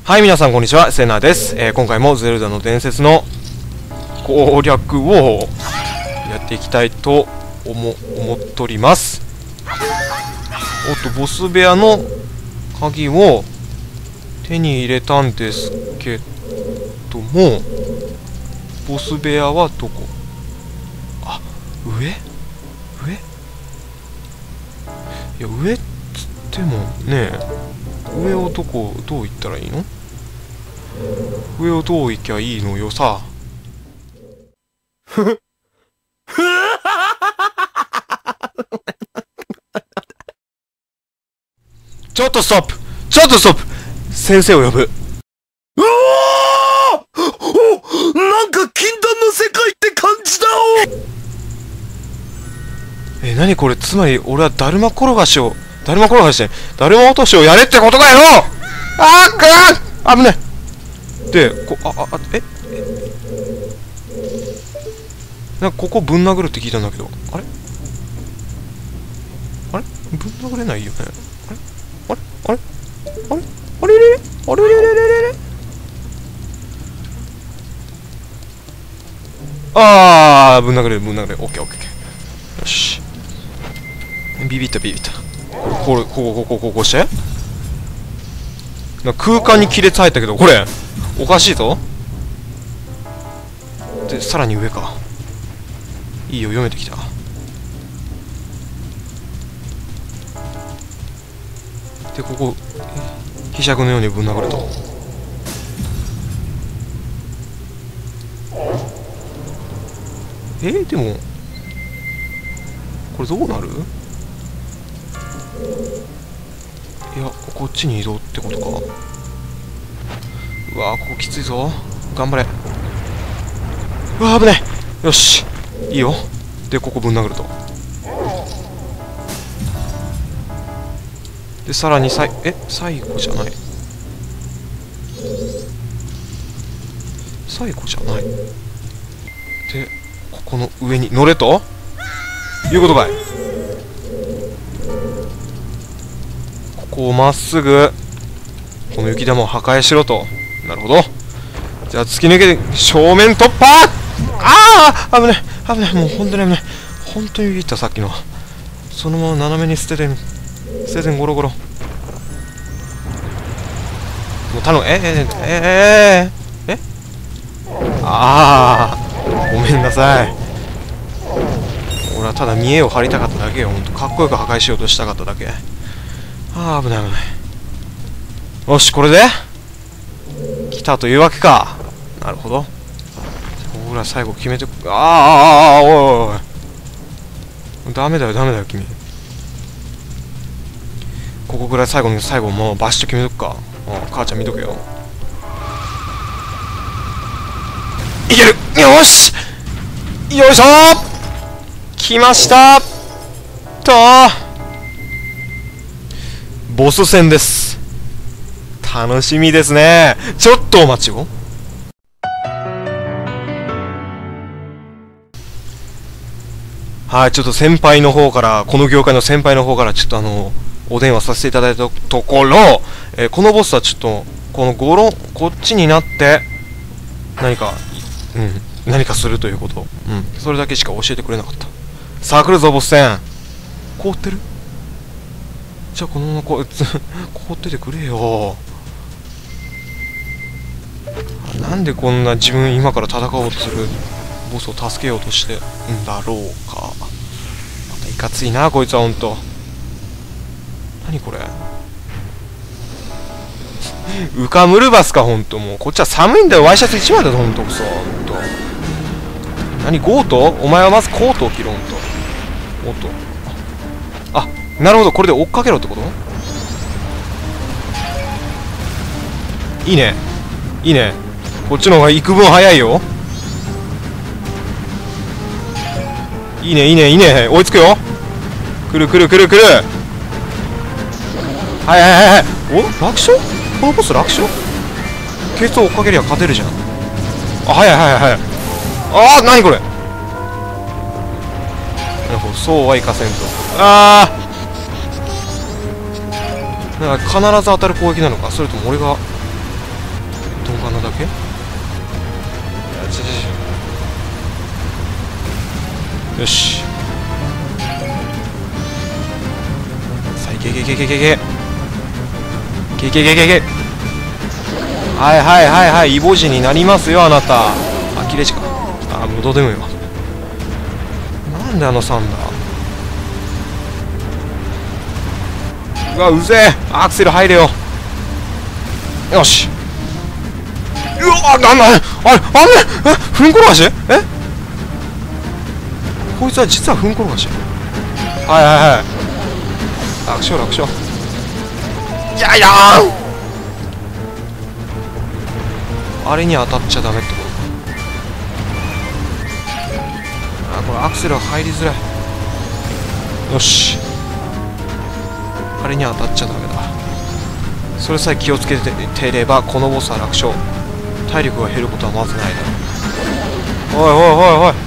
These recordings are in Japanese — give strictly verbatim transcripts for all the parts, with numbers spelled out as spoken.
はい、皆さんこんにちは、セナです。えー、今回もゼルダの伝説の攻略をやっていきたいと思思っております。おっと、ボス部屋の鍵を手に入れたんですけども、ボス部屋はどこ？あ、上？上？いや、上っつってもね、上をどこ、どう行ったらいいの？上をどう行きゃいいのよさ。ちょっとストップ！ちょっとストップ！先生を呼ぶ。 うわー！お！なんか禁断の世界って感じだお！ え、なにこれ？つまり俺はだるま転がしを、だるま転がして、だるま落としをやれってことかよ！あーっかー！危ない！で、こ、あ、あ、あ、ええなんかここぶん殴るって聞いたんだけど、あれあれぶん殴れないよね。あれあれあれあれあれれれあれれれれれれあー、ぶん殴れる、ぶん殴れる。オッケーオッケー。よし。ビビったビビった。これ、ここ、ここ、ここして。なんか空間に亀裂入ったけど、これおかしいぞ。で、さらに上か。いいよ、読めてきた。で、ここ、ひしゃくのようにぶん殴ると。えー、でも、これどうなる？いや、こっちに移動ってことか。うわー、ここきついぞ。頑張れ。うわー、危ない。よし、いいよ。で、ここぶん殴ると。で、さらにさい、え、最後じゃない。最後じゃない。で、ここの上に乗れということかい。ここをまっすぐ、この雪玉を破壊しろと。なるほど。じゃあ突き抜けて、正面突破！ああ危ない危ない、もう本当に危ない。本当にビビった、さっきの。そのまま斜めに捨ててん、捨ててん、ゴロゴロ。もう頼む、ええええええああごめんなさい。俺はただ見栄を張りたかっただけよ。ほんとかっこよく破壊しようとしたかっただけ。ああ危ない危ない。よし、これで来たというわけか。なるほど。ほら最後決めて。ああああおいおいおい、ダメだよダメだよ君。ここぐらい最後に最後もうバシッと決めとくか。ああ母ちゃん見とけよ。いける！よし！よいしょー！来ましたとー！ボス戦です。楽しみですね。ちょっとお待ちを。はい、ちょっと先輩の方から、この業界の先輩の方から、ちょっとあの、お電話させていただいたところ、えー、このボスはちょっと、このゴロ、こっちになって、何か、うん、何かするということ。うん、それだけしか教えてくれなかった。さあ来るぞ、ボス戦。凍ってる？じゃあこのままこう、凍っててくれよ。なんでこんな自分今から戦おうとするボスを助けようとしてんだろうか。またいかついなこいつはほんと。何これウカムルバスかほんと。もうこっちは寒いんだよ。ワイシャツいちまいだぞほんとくそ。ほんと何ゴート？お前はまずコートを着ろほんと。おっと、あ、なるほど、これで追っかけろってこと？いいねいいね。こっちの方が幾分早いよ。いいねいいねいいね。追いつくよ。来る来る来る来る。はいはいはいはい。お、楽勝？このボス楽勝？ケツを追っかけりゃ勝てるじゃん。あ、はいはいはいはい。あー、なにこれ。なるほど、そうはいかせんと。あー、なんか必ず当たる攻撃なのか、それとも俺が鈍感なだけ。いやちょちょよし、さあいけいけいけいけいけいけいけいけいけいけ。はいはいはいはい、イボジになりますよあなた。あ、切れ値か。あ、もうどうでもいいわ。なんであのサンダー。うわ、うぜえ。アクセル入れよ。よし。うわ、なんだあれ、あれ、え、ふんころがし。え、こいつは実はふんころがし。はいはいはい、楽勝楽勝。いやいやー、あれに当たっちゃダメってことか。あ、これアクセル入りづらい。よし、あれに当たっちゃダメだ。それさえ気をつけてればこのボスは楽勝。体力が減ることはまずないだろう。おいおいおいおい、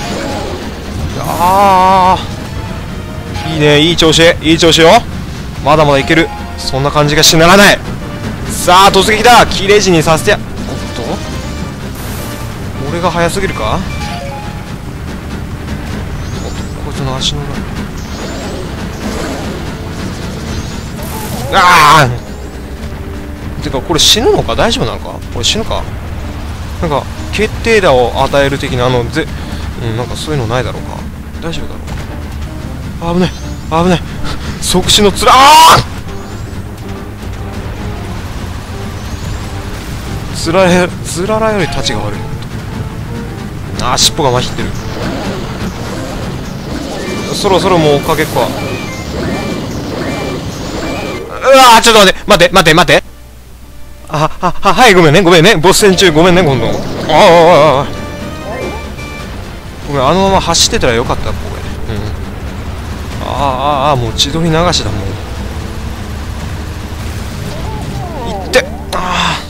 ああ、いいね、いい調子、いい調子よ。まだまだいける、そんな感じがしてならない。さあ突撃だ、切れ字にさせてや。おっと、俺が速すぎるか。おっと、こいつの足の裏。ああ、てかこれ死ぬのか、大丈夫なのか、これ死ぬか。なんか決定打を与える的なあのぜ、うん、なんかそういうのないだろうか。大丈夫だろうか。危ね危ね即死のつら。ああ、つられつららより立ちが悪い。ああ、尻尾がまひってる。そろそろもう追っかけっこは。うわー、ちょっと待って待って待って待って。あはは、はい、ごめんねごめんね、ボス戦中ごめんね、今度。ああ、ごめん、あのまま走ってたらよかった、これ。うん。ああああ、もう千鳥流しだもん。いって、あ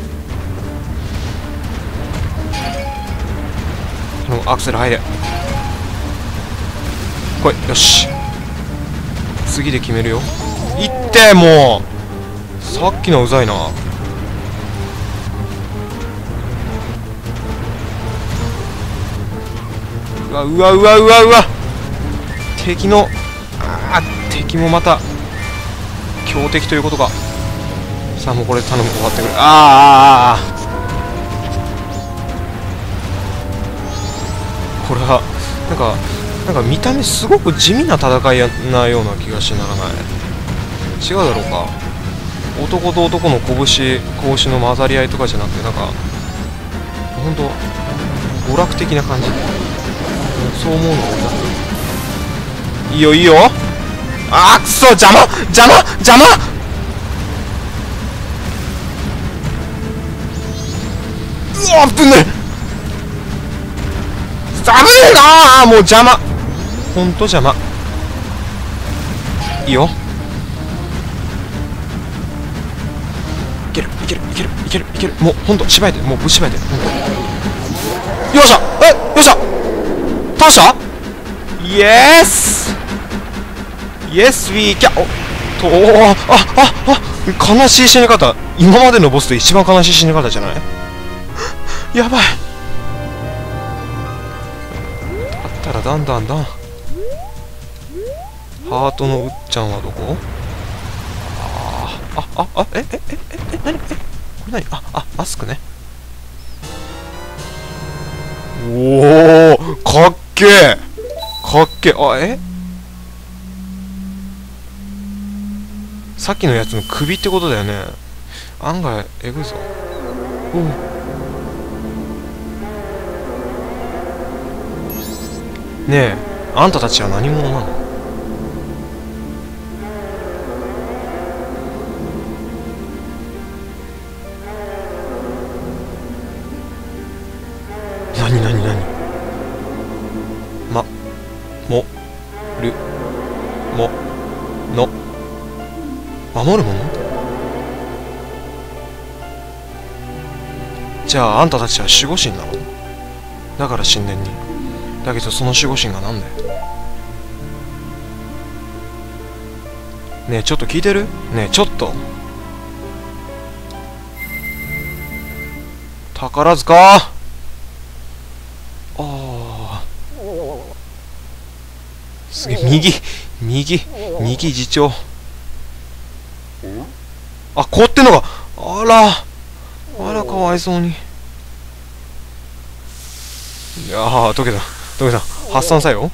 あ、アクセル入れ。来い、よし、次で決めるよ。いって、もうさっきのうざいな。うわうわうわうわうわ、敵の、ああ、敵もまた強敵ということか。さあもうこれ頼む、終わってくれ。ああああ、これはなんかなんか見た目すごく地味な戦いなような気がしならない。違うだろうか。男と男の拳拳の混ざり合いとかじゃなくて、なんかほんと娯楽的な感じ。そう思うのがいいよいいよ。あーくそ、邪魔邪魔邪魔。うわ、危ねえ、危ねえなー、もう邪魔、ほんと邪魔。いいよ、いけるいけるいけるいけるいける、もうほんと縛えて、もうぶっ縛えて、ほんと。よっしゃ、え、よっしゃ、倒した。イエスイエスウィーキャ、おっと、あああ、悲しい死に方。今までのボスで一番悲しい死に方じゃない。やばい。だったらだんだんだん。ハートのうっちゃんはどこ。ああああ、えええええ、なに、え、これなに、ああ、マスクね。おお、かっけえかっけえ。あ、え、さっきのやつの首ってことだよね。案外えぐいぞ。おう、ねえ、あんたたちは何者なの。なになになに、ま、も、る、も、の、守るもの。じゃああんたたちは守護神なの。だから神殿に。だけどその守護神がなんだよ。ねえちょっと聞いてる。ねえちょっと。 宝塚。ああ。すげえ、右、右、右次長。あ、凍ってんのか。あら。あら、かわいそうに。いやー、溶けた。溶けた。発散作用。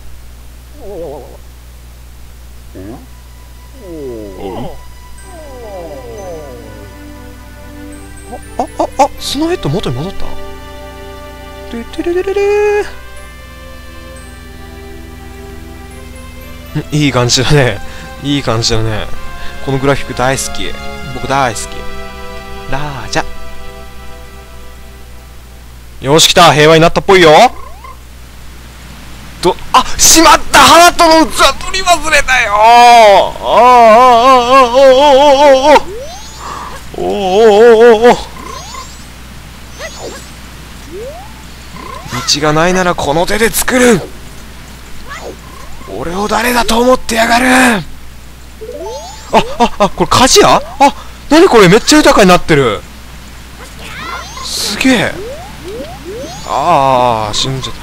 あ、あ、あ、スノーヘッド元に戻った。ててれれれれー。いい感じだね。いい感じだね。このグラフィック大好き。僕大好き。ラージャ。よし、来た。平和になったっぽいよ。ど、あ、しまった。ハートの器取り忘れたよ。ああ、ああ、ああ、ああ、おお、おお、おお、おお、おお。道がないならこの手で作る。俺を誰だと思ってやがる。あ、あ、あ、これ鍛冶屋？あ、なにこれ、めっちゃ豊かになってる。すげえ。ああ、死んじゃった。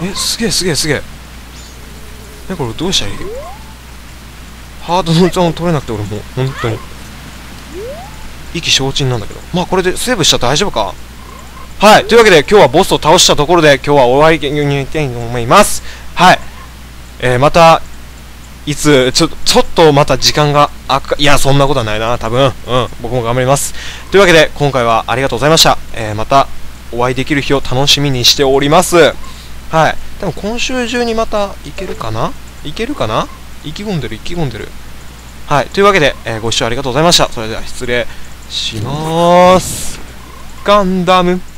え、すげえすげえすげえ。え、これどうしたらいい？ハードの器も取れなくて、俺もう本当に意気消沈なんだけど。まあこれでセーブしちゃ大丈夫か。はい、というわけで今日はボスを倒したところで今日は終わりにしたいと思います。はい、えー、またいつちょちょっとまた時間があか、いやそんなことはないな、多分。うん、僕も頑張ります。というわけで今回はありがとうございました。えー、またお会いできる日を楽しみにしております。はい、でも今週中にまた行けるかな、行けるかな、意気込んでる意気込んでる。はい、というわけで、えー、ご視聴ありがとうございました。それでは失礼します。ガンダム。